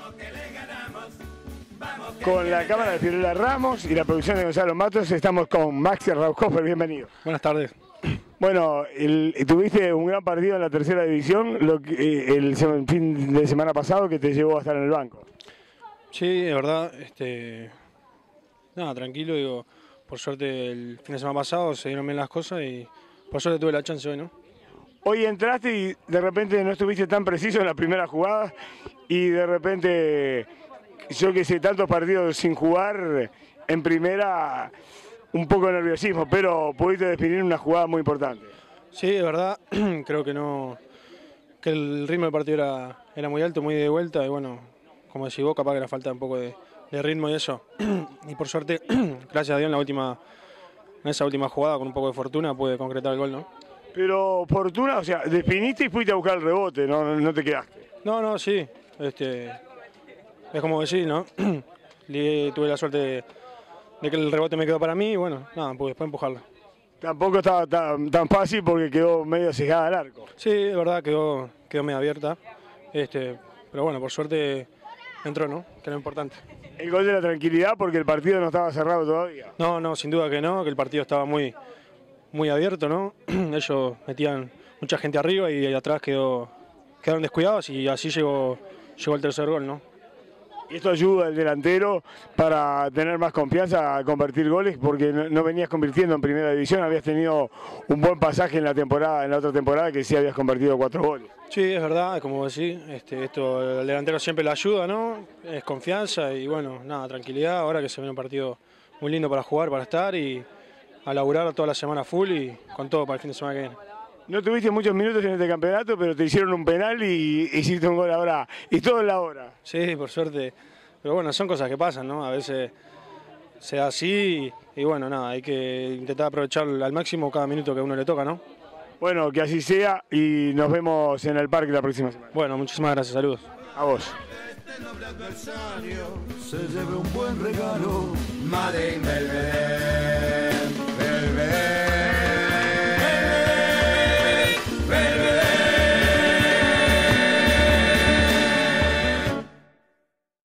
Con la cámara de Fiorella Ramos y la producción de Gonzalo Matos, estamos con Maxi Raukhofer, bienvenido. Buenas tardes. Bueno, tuviste un gran partido en la tercera división el fin de semana pasado que te llevó a estar en el banco. Sí, es verdad. Nada, tranquilo, digo, por suerte el fin de semana pasado se dieron bien las cosas y por suerte tuve la chance hoy, ¿no? Hoy entraste y de repente no estuviste tan preciso en la primera jugada y de repente, yo que sé, tantos partidos sin jugar en primera, un poco de nerviosismo, pero pudiste definir una jugada muy importante. Sí, es verdad, creo que el ritmo del partido era muy alto, muy de vuelta y bueno, como decís vos, capaz que era falta un poco de ritmo y eso. Y por suerte, gracias a Dios en esa última jugada con un poco de fortuna pude concretar el gol, ¿no? Pero fortuna, o sea, definiste y fuiste a buscar el rebote, no te quedaste. No, sí, es como decir, ¿no? Tuve la suerte de que el rebote me quedó para mí y bueno, nada, pude después empujarlo. Tampoco estaba tan fácil porque quedó medio cegada al arco. Sí, es verdad, quedó medio abierta, pero bueno, por suerte entró, ¿no? Que era lo importante. El gol de la tranquilidad porque el partido no estaba cerrado todavía. No, sin duda que no, que el partido estaba muy abierto, ¿no? Ellos metían mucha gente arriba y atrás quedaron descuidados y así llegó el tercer gol, ¿no? Y esto ayuda al delantero para tener más confianza a convertir goles porque no venías convirtiendo en primera división, habías tenido un buen pasaje en la otra temporada que sí habías convertido 4 goles. Sí, es verdad, como decís, esto el delantero siempre le ayuda, ¿no? Es confianza y bueno, nada, tranquilidad, ahora que se viene un partido muy lindo para jugar, para estar y a laburar toda la semana full y con todo para el fin de semana que viene. No tuviste muchos minutos en este campeonato, pero te hicieron un penal y hiciste un gol ahora, y todo en la hora. Sí, por suerte, pero bueno, son cosas que pasan, ¿no? A veces se da así y bueno, nada, hay que intentar aprovechar al máximo cada minuto que a uno le toca, ¿no? Bueno, que así sea y nos vemos en el parque la próxima semana. Bueno, muchísimas gracias, saludos. A vos. Este noble adversario se lleve un buen regalo. Made in Belvedere.